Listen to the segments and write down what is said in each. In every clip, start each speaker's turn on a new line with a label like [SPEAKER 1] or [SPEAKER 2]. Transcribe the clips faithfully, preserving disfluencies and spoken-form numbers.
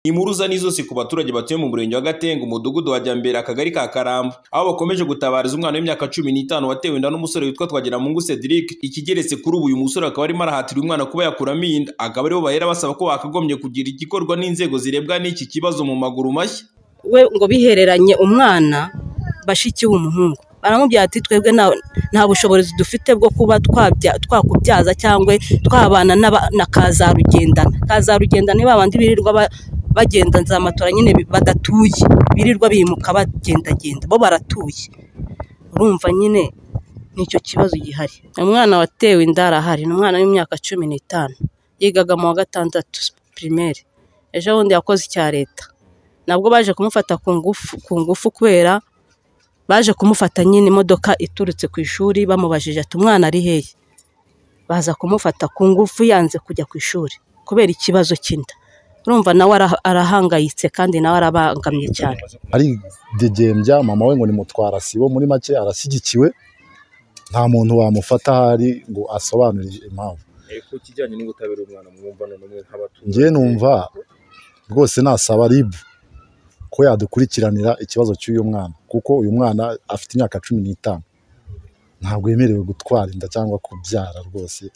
[SPEAKER 1] Impuruza ni zose ku baturage batuye mu murenge wa Gatenga, umudugudu wa Jyambere, akagari ka Karamba, aho bakomeje gutabariza umwana w'imyaka cumi n'itanu watewe inda n'umusore witwa Twagiramungu Cedric. Ikigeretse kuri ubu uyu musore akaba arimo arahatirwa umwana kuba yakuramo inda, akaba aribo bahera basaba ko bakagombye kugira igikorwa n'inzego zirebwa n'iki kibazo mu maguru mashya.
[SPEAKER 2] We ngo bihereranye umwana bashiki w'umuhungu, baramubwira ati twebwe nta bushobozi dufite bwo kuba twakubyaza cyangwa twabana na kazarugendana. Kazarugendana ni babandi birirwa bagenda nzamatora nyine badatuye, birirwa bimuka bagendagenda, bo baratuye. Urumva nyine nicyo kibazo gihari. Umwana watewe inda arahari, n'umwana w'imyaka cumi n'itanu, yigaga mu wa gatandatu primaire. Ejo bundi yakoze icya leta, nabwo baje kumufata ku ngufu ku ngufu kubera baje kumufata nyine imodoka iturutse ku ishuri, bamubajije ati umwana ari hehe, baza kumufata ku ngufu yanze kujya ku ishuri kubera ikibazo cy'inda. Urumva nawe arahangayitse kandi nawe arabangamye cyane.
[SPEAKER 3] Ari degembya mama we ngo ni mutwara sibo, muri make arasigikiwe, nta muntu wamufata hari ngo asobanurire impamvu.
[SPEAKER 1] Eko kijyanye n'ubutabera umwana mwumva none nk'abatuye.
[SPEAKER 3] Ngiye numva rwose nasaba R I B ko yadukurikiranira ikibazo cy'uyu mwana, kuko uyu mwana afite imyaka cumi n'itanu, ntabwo yemerewe gutwara inda cyangwa kubyara. Rwose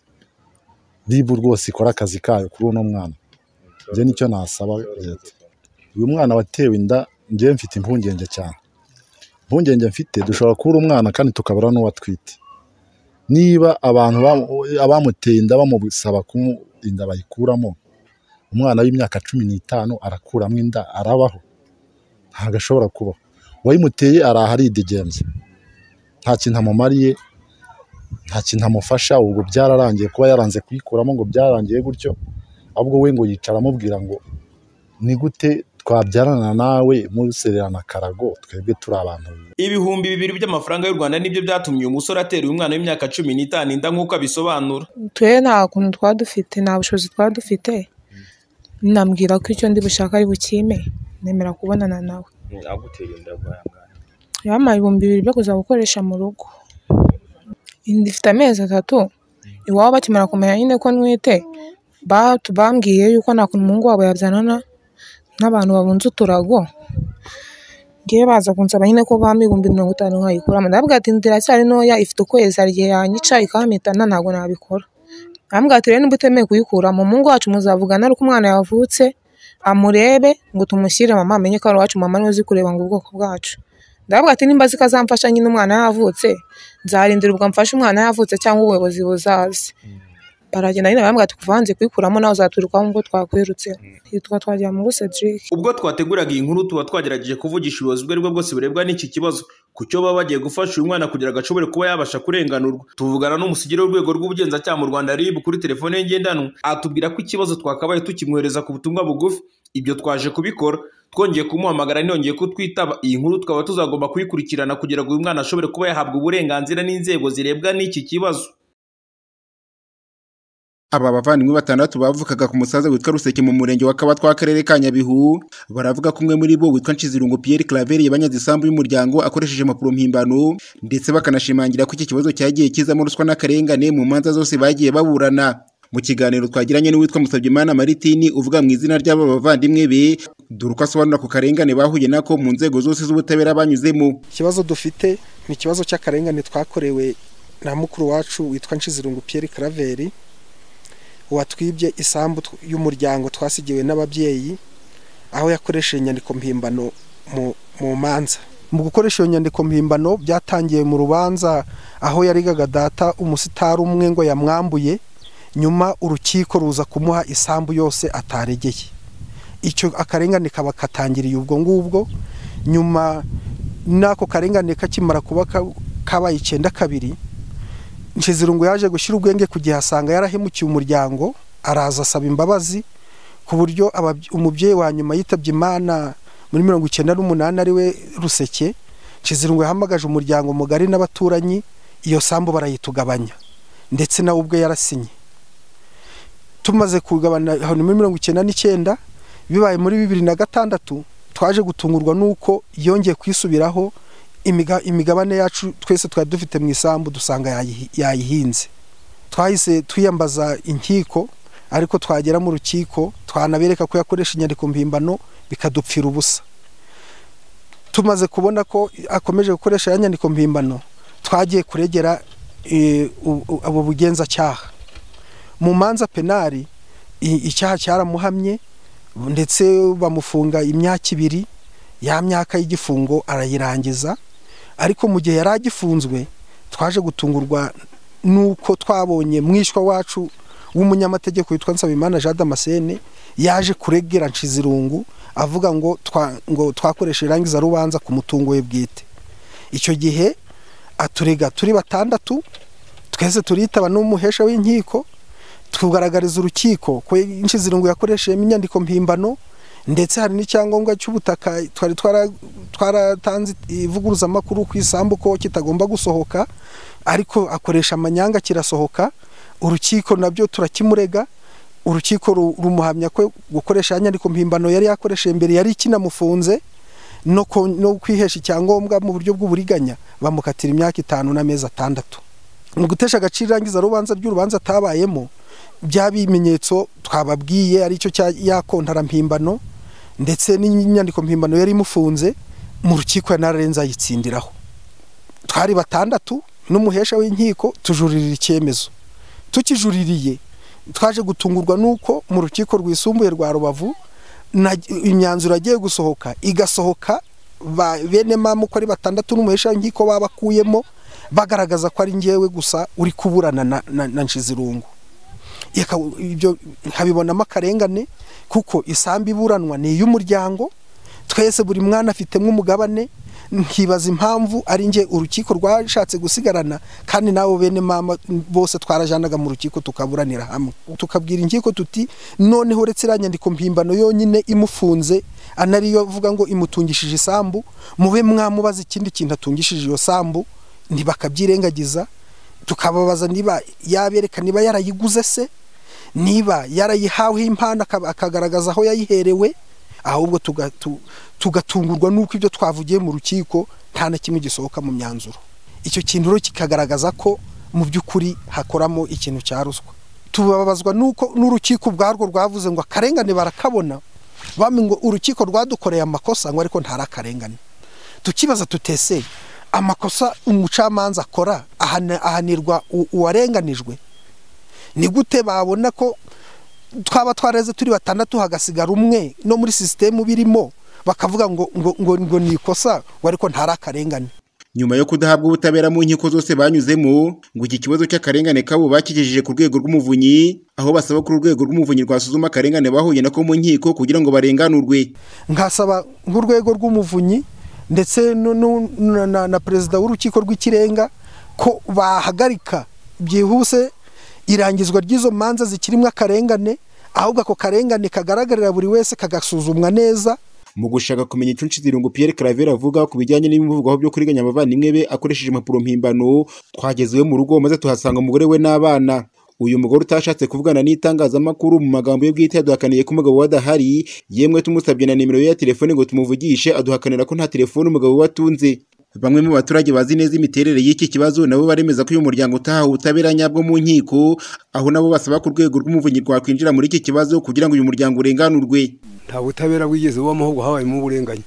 [SPEAKER 3] R I B rwose ikora akazi kayo kuri uno mwana. Nje nicyo nasaba leta. Uyu mwana watewe inda ngiye mfite impungenge cyane. Impungenge mfite dushobora kubura umwana kandi tukabura n'uwatwite. Niba abantu abamuteye inda bamusaba ko inda bayikuramo, umwana w'imyaka cumi n'itanu arakuramo inda arabaho? Ntabwo ashobora kubaho. Wayimuteye arahari idegembye, nta kintu amumariye, nta kintu amufasha. Ubwo byararangiye kuba yaranze kuyikuramo, ngo byarangiye gutyo. Ahubwo we ngo yicara amubwira ngo ni gute twabyarana nawe musererana karago, twebwe turi abantu.
[SPEAKER 1] Ibihumbi bibiri by'amafaranga y'u Rwanda nibyo byatumye uyu musore atera uyu mwana w'imyaka cumi n'itanu inda nk'uko abisobanura.
[SPEAKER 4] Twe nta kuntu twadufite, nta bushobozi twadufite. Nambwira ko icyo ndi bushaka ari bukime, nemera kubonana nawe.
[SPEAKER 1] Aguteye inda bwangana.
[SPEAKER 4] Yamaye ibihumbi bibiri byo kuza gukoresha mu rugo. Inda ifite amezi atatu. Iwabo bakimara kumenya nyine ko nwite, bambwiye yuko nta kuntu umuhungu wabo yabyarana n'abantu babunze uturago. Ngiye baza kunsaba nyine ko bampa ibihumbi mirongo itanu nkayikuramo. Ndababwira ati inda iracyari ntoya, ifite ukwezi, hari igihe yanyica ikampitana, ntabwo nabikora. Ndababwira ati rero niba utemeye kuyikuramo, umuhungu wacu muzavugana ariko umwana yavutse amurebe ngo tumushyire mama amenye ko ari uwacu, mama niwe uzi kureba ngo ubwoko bwacu. Ndababwira ati nimba zika zamfasha nyine umwana yavutse, nzarindira ubwo mfashe umwana yavutse cyangwa ubuyobozi buzaze. Baragenda nyine bambwira ati kuvanze kuyikuramo nawe uzaturukaho ngo twakwirutse. Yitwa Twagiramungu Cedric.
[SPEAKER 1] Ubwo twateguraga iyi nkuru tuba twagerageje kuvugisha ubuyobozi bwe aribwo bwose burebwa n'iki kibazo, kucyo baba bagiye gufasha uyu mwana kugira ngo ashobore kuba yabasha kurenganurwa. Tuvugana n'umusigire w'urwego rw'ubugenzacyaha mu Rwanda R I B kuri telefone ye ngendanwa, atubwira ko ikibazo twakabaye tukimwohereza ku butumwa bugufi. Ibyo twaje kubikora, twongeye kumuhamagara nongeye kutwitaba. Iyi nkuru tukaba tuzagomba kuyikurikirana kugira ngo uyu mwana ashobore kuba yahabwa uburenganzira n'inzego zirebwa n'iki kibazo.
[SPEAKER 5] Aba bavandimwe batandatu bavukaga ku musaza witwa Ruseke mu murenge wa Kabatwa akarere ka Nyabihu, baravuga ko umwe muri bo witwa Nshizirungu Pierre Claver yabanyaze isambu y'umuryango akoresheje impapuro mpimbano, ndetse bakanashimangira ko iki kibazo cyagiye kizamo ruswa n'akarengane mu manza zose bagiye baburana. Mu kiganiro twagiranye n'uwitwa Musabyimana Maritini uvuga mu izina ry'aba bavandimwe be, dore uko asobanura ku karengane bahuye nako mu nzego zose z'ubutabera banyuzemo.
[SPEAKER 6] Ikibazo dufite ni ikibazo cy'akarengane twakorewe na mukuru wacu witwa Nshizirungu Pierre Claver, watwibye isambu y'umuryango twasigiwe n'ababyeyi, aho yakoresheje inyandiko mpimbano mu mu manza. Mu gukoresha iyo nyandiko mpimbano byatangiye mu rubanza aho yarigaga data umusitari umwe ngo yamwambuye, nyuma urukiko ruza kumuha isambu yose ataregeye. Icyo akarengane kaba katangiriye ubwo ngubwo. Nyuma nako karengane kakimara kuba kabaye icyenda kabiri, Nshizirungu yaje gushyira ubwenge kugihe asanga yarahemukiye umuryango, araza asaba imbabazi ku buryo umubyeyi wa nyuma yitabye Imana muri mirongo icyenda n'umunani ari we Ruseke. Nshizirungu yahamagaje umuryango mugari n'abaturanyi, iyo sambu barayitugabanya, ndetse nawe ubwe yarasinye. Tumaze kugabana aho muri mirongo icyenda n'icyenda, bibaye muri bibiri na gatandatu, twaje gutungurwa nuko yongeye kwisubiraho. Imigabane yacu twese twari dufite mu isambu dusanga yayihinze. Twahise twiyambaza inkiko, ariko twagera mu rukiko twanabereka ko yakoresha inyandiko mpimbano bikadupfira ubusa. Tumaze kubona ko akomeje gukoresha ya nyandiko mpimbano, twagiye kuregera e, abo bugenzacyaha mu manza penali. Icyaha cyaramuhamye ndetse bamufunga imyaka ibiri, ya myaka y'igifungo arayirangiza. Ariko mu gihe yari agifunzwe twaje gutungurwa nuko twabonye mwishwa wacu w'umunyamategeko witwa Nsabimana Jean Damascene yaje kuregera Nshizirungu avuga ngo twa, ngo twakoresha irangiza rubanza ku mutungo we bwite. Icyo gihe aturega turi batandatu, twese turitaba n'umuhesha w'inkiko, tugaragariza urukiko ko Nshizirungu yakoresheje inyandiko mpimbano, ndetse hari n'icyangombwa cy'ubutaka twari twaratanze ivuguruza amakuru ku isambu ko kitagomba gusohoka, ariko akoresha amanyanga kirasohoka. Urukiko nabyo turakimurega, urukiko rumuhamya ko gukoresha inyandiko mpimbano yari yakoresheje mbere yari kinamufunze no no kwihesha icyangombwa mu buryo bw'uburiganya, bamukatira imyaka itanu n'amezi atandatu. Mu gutesha agaciro irangiza rubanza ry'urubanza atabayemo, bya bimenyetso twababwiye ari cyo cya yakontara mpimbano ndetse n'inyandiko mpimbano yari imufunze, mu rukiko yanarenza yitsindiraho. Twari batandatu n'umuhesha w'inkiko tujuririra icyemezo. Tukijuririye twaje gutungurwa nuko mu rukiko rwisumbuye rwa Rubavu imyanzuro agiye gusohoka igasohoka bene mama ko ari batandatu n'umuhesha w'inkiko babakuyemo, bagaragaza ko ari ngewe gusa uri kuburana na, na, na Nshizirungu. Ibyo nkabibonamo akarengane kuko isambu iburanwa ni iy'umuryango, twese buri mwana afitemo umugabane. Nkibaza impamvu ari nge urukiko rwashatse gusigarana kandi nabo bene mama bose twarajanaga mu rukiko tukaburanira hamwe. Tukabwira inkiko tuti noneho uretse iranyandiko mpimbano yonyine imufunze anariyo vuga ngo imutungishije isambu, mube mwamubaza ikindi kintu atungishije iyo sambu, ntibakabyirengagiza. Tukababaza niba yabereka niba yarayiguze se, niba yarayihawe impano akagaragaza aho yayiherewe, ahubwo tugatungurwa nuko ibyo twavugiye mu rukiko nta na kimwe gisohoka mu myanzuro. Icyo kintu rero kikagaragaza ko mu by'ukuri hakoramo ikintu cya ruswa. Tubabazwa nuko n'urukiko bwarwo rwavuze ngo akarengane barakabona, bamwe ngo urukiko rwadukoreye amakosa ngo ariko ntara akarengane. Tukibaza tutese amakosa umucamanza akora ahanirwa uwarenganijwe, ni gute babona ko twaba twareze turi batandatu hagasigara umwe no muri system birimo bakavuga ngo ngo ngo, ngo ni ikosa wariko ntara akarengane?
[SPEAKER 5] Nyuma yo kudahabwa ubutabera mu nkiko zose banyuzemo, ngo iki kibazo cy'akarengane kabo bakigejeje ku rwego rw'umuvunyi, aho basaba ko urwego rw'umuvunyi rwasuzuma akarengane bahuye nako mu nkiko kugira ngo barenganurwe.
[SPEAKER 6] Nkasaba nk'urwego rw'umuvunyi ndetse no, no, na, na perezida w'urukiko rw'ikirenga ko bahagarika byihuse irangizwa ry'izo manza zikirimo akarengane, ahubwo ako karengane kagaragarira buri wese kagasuzumwa neza.
[SPEAKER 5] Mu gushaka kumenya icyo Nshizirungu Pierre Claver avuga ku bijyanye n'ibivugwaho byo kuriganya abavandimwe be akoresheje impapuro mpimbano, twagezewe mu rugo maze tuhasanga umugore we n'abana. Uyu mugore utashatse kuvugana n'itangazamakuru mu magambo ye bwite yaduhakaniye ko umugabo we adahari, yemwe tumusabye na nimero ye ya telefone ngo tumuvugishe aduhakanira ko nta telefone umugabo we atunze. Bamwe mu baturage bazi neza imiterere y'iki kibazo nabo baremeza ko uyu muryango utahawe ubutabera nyabwo mu nkiko, aho nabo basaba ku rwego rw'umuvunyi rwakwinjira muri iki kibazo kugira ngo uyu muryango urenganurwe.
[SPEAKER 7] Nta butabera wigeze bubamo, ahubwo habayemo uburenganye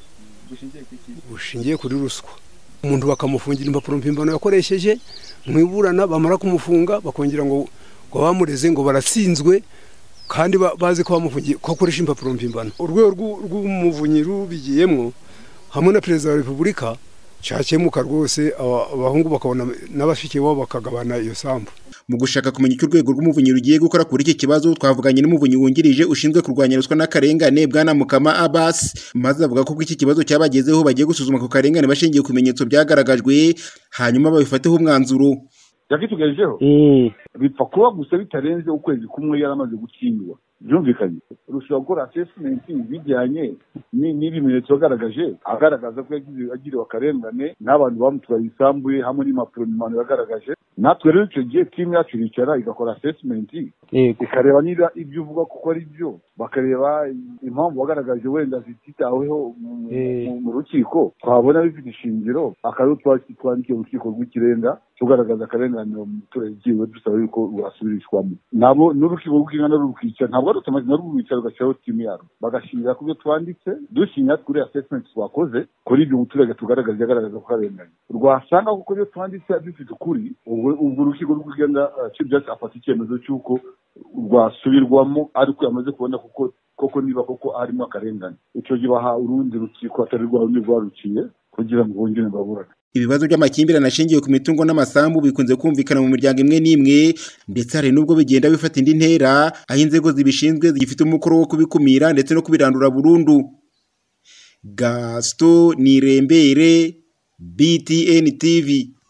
[SPEAKER 7] bushingiye kuri ruswa. Umuntu bakamufungira impapuro mpimbano yakoresheje mu iburana, bamara kumufunga bakongera ngo ngo bamureze ngo baratsinzwe kandi bazi ko bamufungiye ko akoresha impapuro mpimbano. Urwego rw'umuvunyi rubigiyemo hamwe na perezida wa repubulika cyakemuka rwose, abahungu bakabona n'abashiki babo bakagabana iyo sambu.
[SPEAKER 5] Mu gushaka kumenya icyo urwego rw'umuvunyi rugiye gukora kuri iki kibazo, twavuganye n'umuvunyi wungirije ushinzwe kurwanya ruswa n'akarengane Bwana Mukama Abbas, maze avuga ko iki kibazo cyabagezeho bagiye gusuzuma ku karengane bashingiye ku bimenyetso byagaragajwe, hanyuma babifateho umwanzuro.
[SPEAKER 8] Yakitugejeho bipfa kuba gusa bitarenze ukwezi kumwe yaramaze gutsindwa. byumvikanye rushobora gukora assessment bijyanye n'ibimenyetso agaragaje agaragaza ko yagiriwe akarengane n'abantu bamutwaye isambuye hamwe n'impapuro impano yagaragaje. Natwe rero icyo gihe timu yacu iricara igakora assessment ikareba niba ibyo uvuga kuko ari byo, bakareba impamvu wagaragaje wenda zititaweho mu rukiko, twabona bifite ishingiro akarere twandikiye urukiko rw'ikirenga tugaragaza akarengane umuturage ugiwe dusaba yuko rwasubirishwamo. Nabo n'urukiko rw'ingana rukica ntabwo ari automatic na rwicara rugashyiraho timu yaro bagashingira ku byo twanditse dushinya kuri assessment twakoze kuri ibyo umuturage tugaragaza yagaragaza ko akarengane rwasanga kuko byo twanditse bifite ukuri, ubwo urukiko rw'ikirenga chief justice afata icyemezo cy'uko rwasubirwamo ariko yamaze kubona kuko koko niba koko harimo akarengane, icyo gihe baha urundi rukiko atari rwa rundi rwaruciye kugira ngo bongere baburane.
[SPEAKER 5] Ibibazo by'amakimbirane ashingiye ku mitungo n'amasambu bikunze kumvikana mu miryango imwe n'imwe, ndetse hari n'ubwo bigenda bifata indi ntera aho inzego zibishinzwe zigifite umukoro wo kubikumira ndetse no kubirandura burundu. Gaston Nirembere, B T N T V.